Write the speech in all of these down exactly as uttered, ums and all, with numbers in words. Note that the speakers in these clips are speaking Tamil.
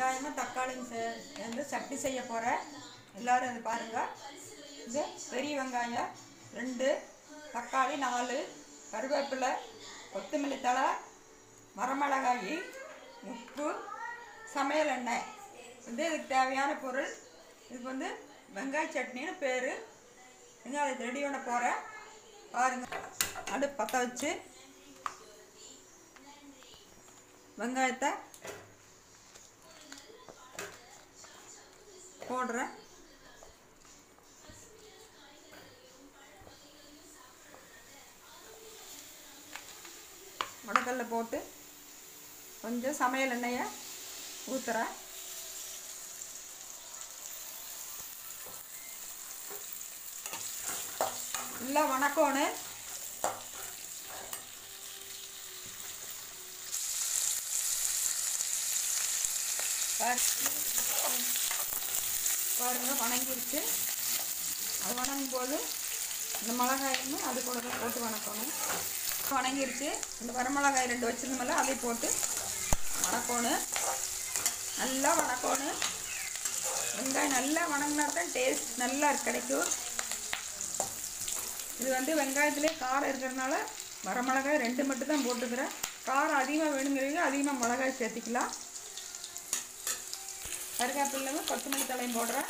வெங்காயமும் தக்காளியும் சேர்ந்து சட்னி செய்ய போகிறேன். எல்லோரும் அது பாருங்கள். இது பெரிய வெங்காயம் ரெண்டு, தக்காளி நாலு, கருவேப்பிலை, கொத்தமல்லி தழை, வரமிளகாய், உப்பு, சமையல் எண்ணெய் வந்து இதுக்கு தேவையான பொருள். இதுக்கு வந்து வெங்காய சட்னின்னு பேர். நீங்கள் அதை ரெடி பண்ண போகிறேன் பாருங்கள். அடுப்பு பற்ற வச்சு வெங்காயத்தை போடுறேன். வடக்கல்ல போட்டு கொஞ்சம் சமையல் எண்ணெயை ஊற்றுறேன். நல்லா வணக்கணும். பாருங்கள் வணங்கிருச்சு. அது வணங்கும் போது இந்த மிளகாயும் அது கூட போட்டு வணக்கணும். வணங்கிருச்சு. இந்த வரமிளகாய் ரெண்டு வச்சுருந்தோம்ல அதை போட்டு வணக்கணும். நல்லா வணக்கணும். வெங்காயம் நல்லா வணங்கினா தான் டேஸ்ட் நல்லா கிடைக்கும். இது வந்து வெங்காயத்துலேயே காரம் இருக்கிறதுனால வரமிளகாய் ரெண்டு மட்டும் தான் போட்டுக்கிறேன். காரம் அதிகமாக வேணுங்கிறவங்க அதிகமாக மிளகாய் சேர்த்திக்கலாம். கருவேப்பிலையும் கொத்தமல்லி தலையும் போடுறேன்.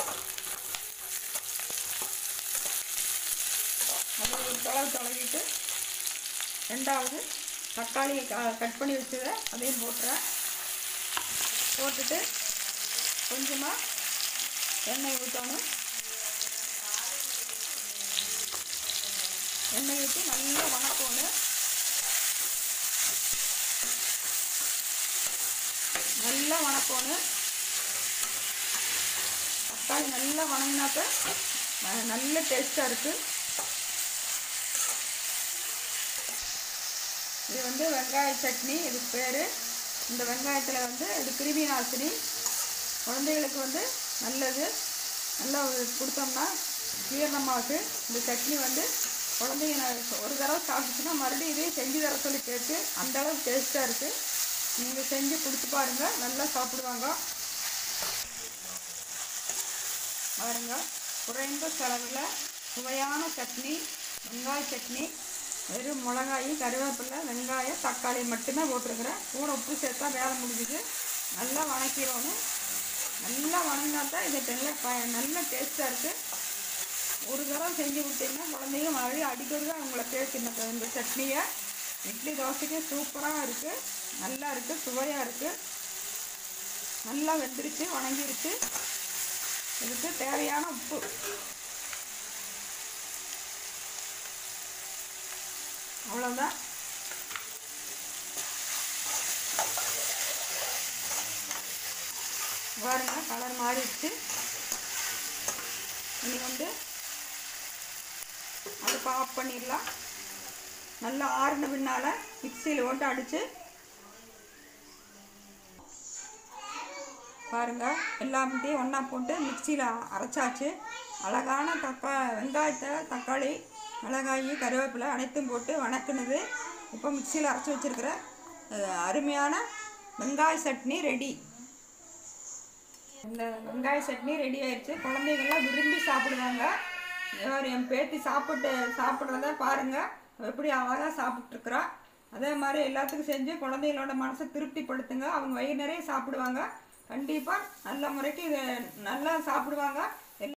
அது ஒரு தொலைவு தொலைவிட்டு ரெண்டாவது தக்காளியை கட் பண்ணி வச்சுக்கிறேன். அதையும் போட்டுறேன். போட்டுட்டு கொஞ்சமாக எண்ணெய் ஊற்றணும். எண்ணெய் ஊற்றி நல்லா வணக்கணும். நல்லா வணக்கணும். தக்காளி நல்லா வணங்கினாக்க நல்ல டேஸ்ட்டாக இருக்குது. இது வந்து வெங்காய சட்னி இதுக்கு பேர். இந்த வெங்காயத்தில் வந்து இது கிருமி நாசினி, குழந்தைகளுக்கு வந்து நல்லது. நல்லா கொடுத்தோம்னா ஜீரணமாகுது. இந்த சட்னி வந்து குழந்தைங்க ஒரு தடவை சாப்பிட்டுச்சுன்னா மறுபடியும் இதே செஞ்சு தர சொல்லி கேட்டு அந்தளவுக்கு டேஸ்ட்டாக இருக்குது. நீங்கள் செஞ்சு கொடுத்து பாருங்கள், நல்லா சாப்பிடுவாங்க. பாருங்க, குறைந்த செலவில் சுவையான சட்னி வெங்காய சட்னி. வெறும் மிளகாய், கருவேப்பிலை, வெங்காயம், தக்காளி மட்டுமே போட்டிருக்கிறேன். கூட உப்பு சேர்த்தா வேலை முடிஞ்சுது. நல்லா வணக்கிடணும். நல்லா வணங்கினா தான் இது நல்ல ப நல்ல டேஸ்ட்டாக இருக்குது. ஒரு தடவை செஞ்சு கொடுத்தீங்கன்னா குழந்தைங்க மறுபடியும் அடிக்கிறது அவங்கள கேட்கணும். இந்த சட்னியை இட்லி தோசைக்கு சூப்பராக இருக்குது. நல்லா இருக்குது, சுவையாக இருக்குது. நல்லா வெந்துருச்சு, வணங்கிருச்சு. இதுக்கு தேவையான உப்பு அவ்வளோதான். பாருங்க கலர் மாறிடுச்சு. இனி வந்து அடுப்பை ஆஃப் பண்ணிடலாம். நல்லா ஆறுன பின்னால் மிக்சியில் போட்டு அடித்து பாருங்கள். எல்லாத்தையும் ஒன்றா போட்டு மிக்சியில் அரைச்சாச்சு. அழகான தக்கா வெங்காயத்தை, தக்காளி, மிளகாய், கருவேப்பிலை அனைத்தும் போட்டு வணக்குனது. இப்போ மிக்சியில் அரைச்சி வச்சுருக்கிற அருமையான வெங்காய சட்னி ரெடி. இந்த வெங்காய சட்னி ரெடி ஆயிடுச்சு. குழந்தைகள்லாம் விரும்பி சாப்பிடுவாங்க. என் பேத்தி சாப்பிட்டு சாப்பிட்றத பாருங்கள், எப்படி அழகாக சாப்பிட்ருக்குறா. அதே மாதிரி எல்லாத்துக்கும் செஞ்சு குழந்தைகளோட மனசை திருப்திப்படுத்துங்க. அவங்க வயிறு நிறைய சாப்பிடுவாங்க. கண்டிப்பாக நல்ல முறைக்கு இதை நல்லா சாப்பிடுவாங்க.